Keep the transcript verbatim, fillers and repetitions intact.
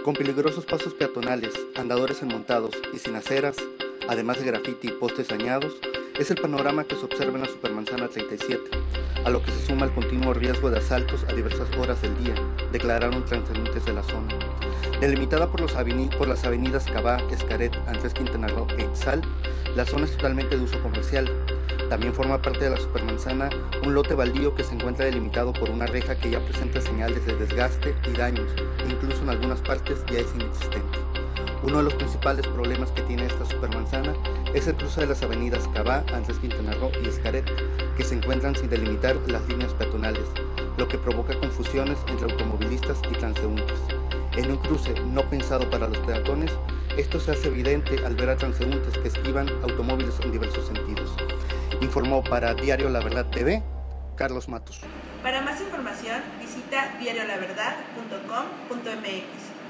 Con peligrosos pasos peatonales, andadores enmontados y sin aceras, además de grafiti y postes dañados, es el panorama que se observa en la Supermanzana treinta y siete, a lo que se suma el continuo riesgo de asaltos a diversas horas del día, declararon transeúntes de la zona. Delimitada por, los aveni- por las avenidas Cabá, Xcaret, Andrés Quintana Roo e Itzal, la zona es totalmente de uso comercial. También forma parte de la Supermanzana un lote baldío que se encuentra delimitado por una reja que ya presenta señales de desgaste y daños, e incluso en algunas partes ya es inexistente. Uno de los principales problemas que tiene esta Supermanzana es el cruce de las avenidas Cabá, Andrés Quintana Roo y Xcaret, que se encuentran sin delimitar las líneas peatonales, lo que provoca confusiones entre automovilistas y transeúntes. En un cruce no pensado para los peatones, esto se hace evidente al ver a transeúntes que esquivan automóviles en diversos sentidos. Informó para Diario La Verdad T V, Carlos Matos. Para más información, visita diario la verdad punto com punto m x.